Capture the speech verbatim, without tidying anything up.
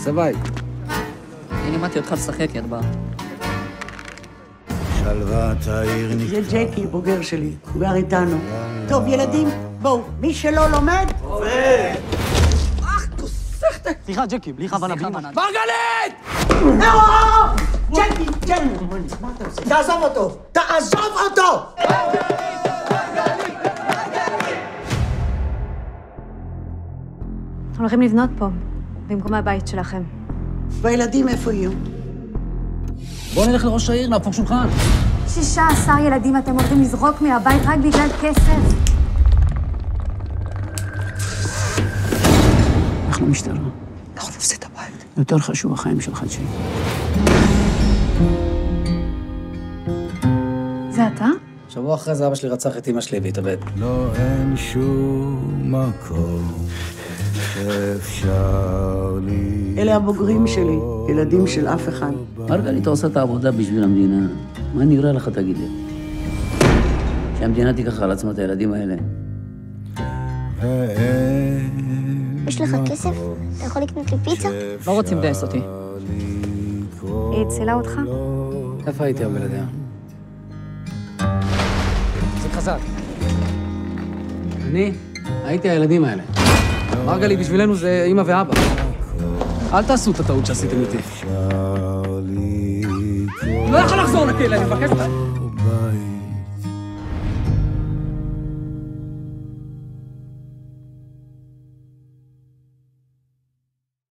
תעשה בית. אני לימדתי אותך לשחק, ידבר. שלוות העיר נקטה. זה ג'קי, בוגר שלי, הוא גר איתנו. טוב, ילדים, בואו, מי שלא לומד... עובד! אך, תוסכת! סליחה, ג'קי, בלי כוונה, בלי כוונה. מרגלית! לא! ג'קי, ג'קי! מה אתה עושה? תעזוב אותו! תעזוב אותו! אנחנו הולכים לבנות פה, במקום הבית שלכם. והילדים איפה יהיו? בואו נלך לראש העיר, נהפוך שולחן. שישה עשר ילדים אתם הולכים לזרוק מהבית רק בגלל כסף. אנחנו משטרה. אנחנו נפסיד את הבית. יותר חשוב החיים של חדשי. זה אתה? שבוע אחרי זה אבא שלי רצח את אמא שלי והתאבד. לא אין שום מקום שאפשר לי... אלה הבוגרים שלי, ילדים של אף אחד. מרגלית, אתה עושה את העבודה בשביל המדינה. מה נראה לך, תגיד לי? שהמדינה תיקח על עצמה את הילדים האלה. יש לך כסף? אתה יכול לקנות לי פיצה? לא רוצים לגייס אותי. היא הצילה אותך? איפה הייתי הבלעדיה? זה חזק. אני הייתי הילדים האלה. מרגלית בשבילנו זה אמא ואבא. אל תעשו את הטעות שעשיתם איתי. לא יכול לחזור לכלא, אני מבקש אותך.